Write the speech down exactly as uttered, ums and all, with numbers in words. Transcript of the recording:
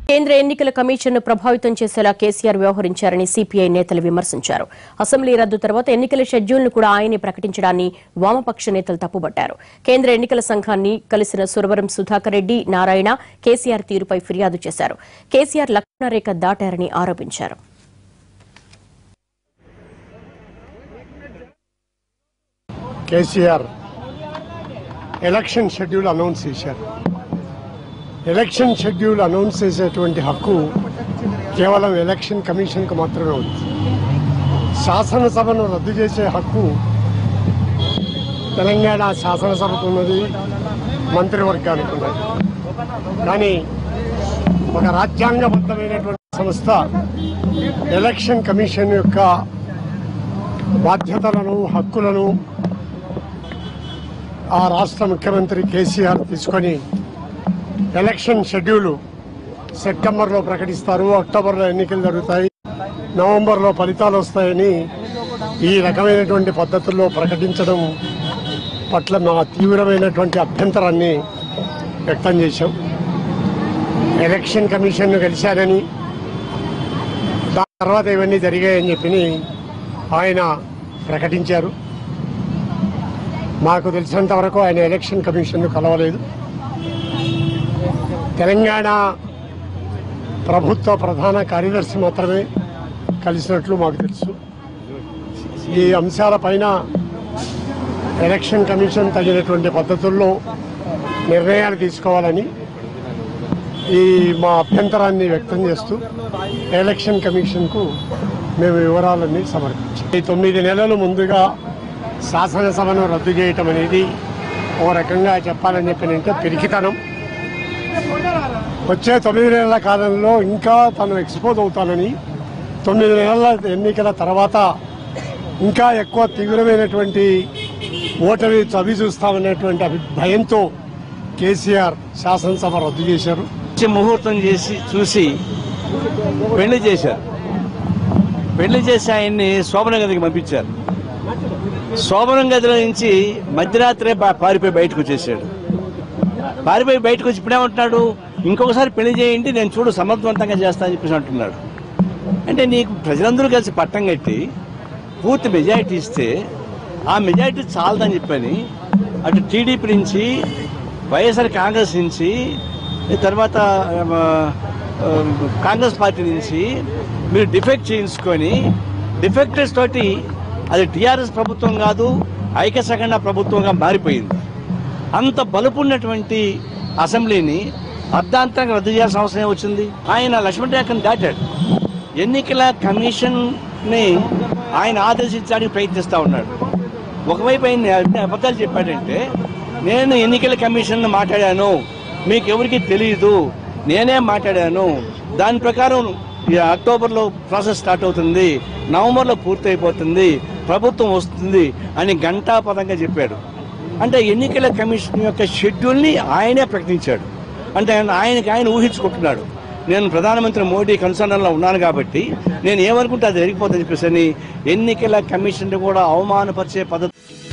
కేంద్ర ఎన్నికల కమిషన్ను ప్రభావితం చేసేలా కేసీఆర్ వ్యవహరించారని సిపిఐ నేతలు విమర్శించారు. అసెంబ్లీ రద్దు తర్వాత ఎన్నికల షెడ్యూల్ను కూడా ఆయనే ప్రకటించడాన్ని వామపక్ష నేతలు తప్పుబట్టారు. కేంద్ర ఎన్నికల సంఘాన్ని కలిసిన సురవరం సుధాకర్ రెడ్డి, నారాయణ కేసీఆర్ తీరుపై ఫిర్యాదు చేశారు. కేసీఆర్ లక్ష్మణరేఖ దాటారని ఆరోపించారు. కేసీఆర్ ఎలక్షన్ షెడ్యూల్ అనౌన్స్ చేశారు. ఎలక్షన్ షెడ్యూల్ అనౌన్స్ చేసేటువంటి హక్కు కేవలం ఎలక్షన్ కమిషన్కు మాత్రమే ఉంది. శాసనసభను రద్దు చేసే హక్కు తెలంగాణ శాసనసభకు ఉన్నది, మంత్రివర్గానికి ఉన్నది. కానీ ఒక రాజ్యాంగబద్ధమైనటువంటి సంస్థ ఎలక్షన్ కమిషన్ యొక్క బాధ్యతలను, హక్కులను ఆ రాష్ట్ర ముఖ్యమంత్రి కేసీఆర్ తీసుకొని ఎలక్షన్ షెడ్యూల్ సెప్టెంబర్లో ప్రకటిస్తారు, అక్టోబర్లో ఎన్నికలు జరుగుతాయి, నవంబర్లో ఫలితాలు వస్తాయని ఈ రకమైనటువంటి పద్ధతుల్లో ప్రకటించడం పట్ల మా తీవ్రమైనటువంటి అభ్యంతరాన్ని వ్యక్తం చేశాం. ఎలక్షన్ కమిషన్ను కలిశారని, దాని తర్వాత ఇవన్నీ జరిగాయని చెప్పి ఆయన ప్రకటించారు. మాకు తెలిసినంత వరకు ఆయన ఎలక్షన్ కమిషన్ను కలవలేదు. తెలంగాణ ప్రభుత్వ ప్రధాన కార్యదర్శి మాత్రమే కలిసినట్లు మాకు తెలుసు. ఈ అంశాలపైన ఎలక్షన్ కమిషన్ తగినటువంటి పద్ధతుల్లో నిర్ణయాలు తీసుకోవాలని ఈ మా అభ్యంతరాన్ని వ్యక్తం చేస్తూ ఎలక్షన్ కమిషన్కు మేము వివరాలన్నీ సమర్పించాం. ఈ తొమ్మిది నెలలు ముందుగా శాసనసభను రద్దు చేయటం అనేది ఓ రకంగా చెప్పాలని చెప్పినంటే పిరికితనం. వచ్చే తొమ్మిది నెలల కాలంలో ఇంకా తను ఎక్స్పోజ్ అవుతానని, తొమ్మిది నెలల ఎన్నికల తర్వాత ఇంకా ఎక్కువ తీవ్రమైనటువంటి ఓటమి చవి చూస్తామనేటువంటి అభి భయంతో కేసీఆర్ శాసనసభ రద్దు చేశారు. ముహూర్తం చేసి చూసి పెళ్లి చేశారు. పెళ్లి చేసి ఆయన్ని శోభన గదికి పంపించారు. శోభనం గదిలో నుంచి మధ్యరాత్రే పారిపోయి బయటకు వచ్చేసాడు. పారిపోయి బయటకు వచ్చి ఇప్పుడేమంటున్నాడు, ఇంకొకసారి పెళ్లి చేయండి, నేను చూడు సమర్థవంతంగా చేస్తా అని చెప్పేసి అంటున్నాడు. అంటే నీకు ప్రజలందరూ కలిసి పట్టం కట్టి పూర్తి మెజారిటీ ఇస్తే ఆ మెజారిటీ చాలదని చెప్పని అటు టీడీపీ నుంచి, వైఎస్ఆర్ కాంగ్రెస్ నుంచి, తర్వాత కాంగ్రెస్ పార్టీ నుంచి మీరు డిఫెక్ట్ చేయించుకొని డిఫెక్టర్స్ తోటి అది టీఆర్ఎస్ ప్రభుత్వం కాదు, ఐక్య సగండ ప్రభుత్వంగా మారిపోయింది. అంత బలుపున్నటువంటి అసెంబ్లీని అర్ధాంతరంగా రద్దు చేయాల్సిన అవసరం వచ్చింది. ఆయన లక్ష్మణరేఖను దాటాడు. ఎన్నికల కమిషన్ ని ఆయన ఆదేశించడానికి ప్రయత్నిస్తూ ఉన్నాడు. ఒకవైపు ఆయన అబద్ధాలు చెప్పాడంటే, నేను ఎన్నికల కమిషన్ మాట్లాడాను, మీకు ఎవరికి తెలియదు, నేనే మాట్లాడాను, దాని ప్రకారం అక్టోబర్లో ప్రాసెస్ స్టార్ట్ అవుతుంది, నవంబర్లో పూర్తి అయిపోతుంది, ప్రభుత్వం వస్తుంది అని ఘంటాపదంగా చెప్పాడు. అంటే ఎన్నికల కమిషన్ యొక్క షెడ్యూల్ని ఆయనే ప్రకటించాడు. అంటే ఆయనకి ఆయన ఊహించుకుంటున్నాడు, నేను ప్రధానమంత్రి మోడీ కన్సర్న్లో ఉన్నాను కాబట్టి నేను ఏమనుకుంటే అది జరిగిపోతుందని చెప్పేసి ఎన్నికల కమిషన్ కూడా అవమానపరిచే పద్ధతి